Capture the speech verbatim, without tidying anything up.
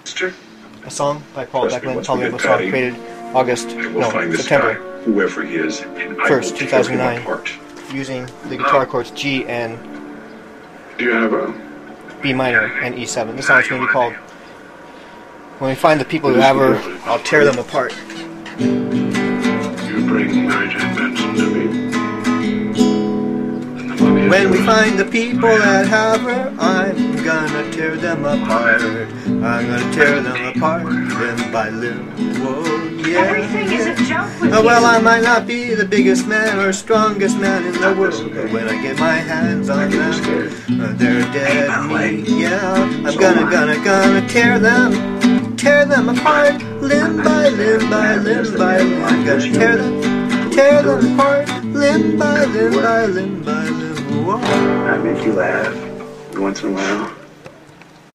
a song by Paul Trust me, Beckman, once Paul we get Beckman song Patty, created August, I will no, find this September guy, whoever he is, and I first, will two tear thousand him nine, apart. using the guitar chords G and Do you have a... B minor and E seven. This song's going to be called When We Find the People Who Have Her, I'll Tear Them Apart. You bring Nigel Benson to me. When we find the people that have her, I'm gonna tear them apart. I'm gonna tear them apart, limb by limb. Whoa, yeah. Everything is a joke with Oh, well, you. I might not be the biggest man or strongest man in the world, but when I get my hands on them, uh, they're dead meat. Yeah, I'm gonna, gonna, gonna tear them, tear them apart, limb by limb by limb by limb. I'm gonna tear them, tear them apart, limb by limb by limb by limb. Whoa. I make you laugh once in a while.